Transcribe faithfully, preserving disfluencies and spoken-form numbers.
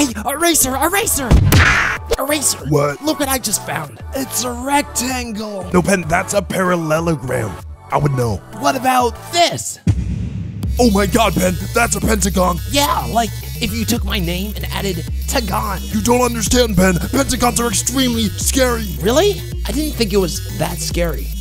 Hey, eraser, eraser! Eraser! What? Look what I just found. It's a rectangle. No, Pen, that's a parallelogram. I would know. What about this? Oh my god, Pen, that's a pentagon. Yeah, like if you took my name and added Tagon. You don't understand, Pen. Pentagons are extremely scary. Really? I didn't think it was that scary.